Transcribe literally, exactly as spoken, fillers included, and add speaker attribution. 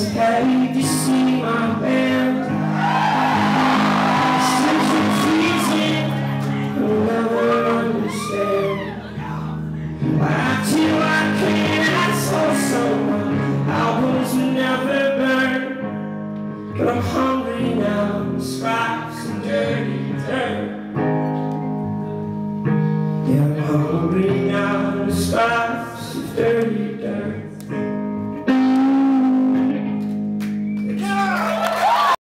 Speaker 1: always paid to see my band. Such a freezing, you'll never understand. Why till I can't, I saw someone albums will never burn. But I'm hungry now, scraps and dirty dirt. Yeah, I'm hungry now, scraps of dirty